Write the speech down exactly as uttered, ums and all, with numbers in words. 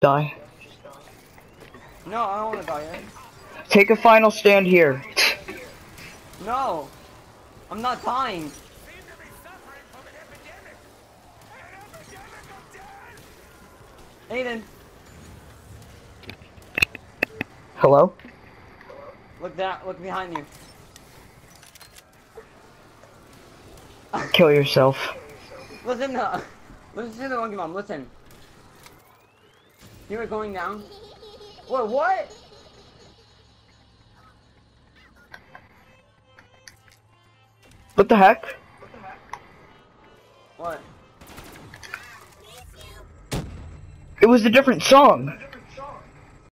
Die. No, I don't want to die yet. Take a final stand here. No! I'm not dying! Aiden! Hello? Look that, look behind you. Kill yourself. Listen to, listen to the monkey mom, listen. You were going down? What, what? What the heck? What? It was a different song.